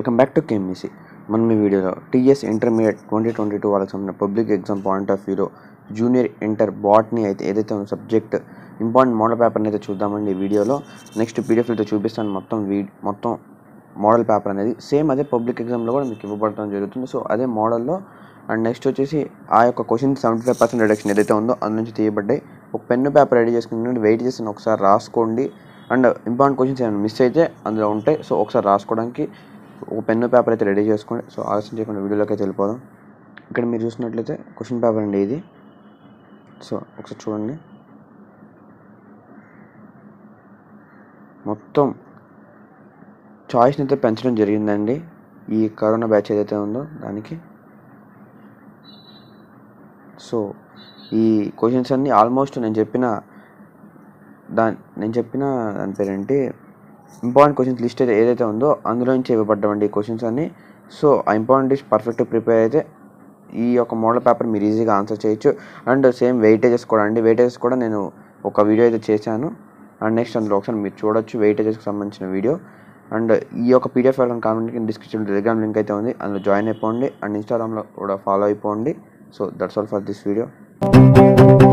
Welcome back to KMEC. మనం ఈ వీడియోలో టీఎస్ ఇంటర్మీడియట్ 2022 వాళ్ళకి సంబంధించిన పబ్లిక్ ఎగ్జామ్ పాయింట్ ఆఫ్ వ్యూలో జూనియర్ ఇంటర్ బాటనీ అయితే ఏదైతే ఉన్న సబ్జెక్ట్ ఇంపార్టెంట్ మోడల్ పేపర్ని అయితే చూద్దామండి ఈ వీడియోలో. నెక్స్ట్ పీడిఎఫ్లతో చూపిస్తాను మొత్తం మోడల్ పేపర్ అనేది సేమ్ అదే పబ్లిక్ ఎగ్జామ్లో కూడా మీకు ఇవ్వబడటం జరుగుతుంది. సో అదే మోడల్లో అండ్ నెక్స్ట్ వచ్చేసి ఆ యొక్క క్వశ్చన్ 75% రిడక్షన్ ఏదైతే ఉందో అందు నుంచి తీయబడ్డాయి. ఒక పెన్ను పేపర్ రెడీ చేసుకుని వెయిట్ చేసి ఒకసారి రాసుకోండి. అండ్ ఇంపార్టెంట్ క్వశ్చన్స్ ఏమైనా మిస్ అయితే అందులో ఉంటాయి. సో ఒకసారి రాసుకోవడానికి ఒక పెన్ను పేపర్ అయితే రెడీ చేసుకోండి. సో ఆలస్యం చేయకుండా వీడియోలోకి అయితే వెళ్ళిపోదాం. ఇక్కడ మీరు చూసినట్లయితే క్వశ్చన్ పేపర్ అండి ఇది. సో ఒకసారి చూడండి, మొత్తం చాయిస్ని అయితే పెంచడం జరిగిందండి ఈ కరోనా బ్యాచ్ ఏదైతే ఉందో దానికి. సో ఈ క్వశ్చన్స్ అన్నీ ఆల్మోస్ట్ నేను చెప్పిన దాని పేరేంటి ఇంపార్టెంట్ క్వశ్చన్స్ లిస్ట్ అయితే ఏదైతే ఉందో అందులో నుంచి ఇవ్వబడ్డామండి ఈ క్వశ్చన్స్ అన్నీ. సో ఆ ఇంపార్టెంట్ లిస్ట్ పర్ఫెక్ట్గా ప్రిపేర్ అయితే ఈ యొక్క మోడల్ పేపర్ మీరు ఈజీగా ఆన్సర్ చేయొచ్చు. అండ్ సేమ్ వెయిటేజెస్ కూడా నేను ఒక వీడియో అయితే చేశాను. అండ్ నెక్స్ట్ అందులో ఒకసారి మీరు చూడొచ్చు వెయిటేజెస్కి సంబంధించిన వీడియో. అండ్ ఈ యొక్క పీడిఎఫ్ కామెంట్ డిస్క్రిప్షన్లో టెలిగ్రామ్ లింక్ అయితే ఉంది, అందులో జాయిన్ అయిపోండి. అండ్ ఇన్స్టాగ్రామ్లో కూడా ఫాలో అయిపోండి. So that's all for this video.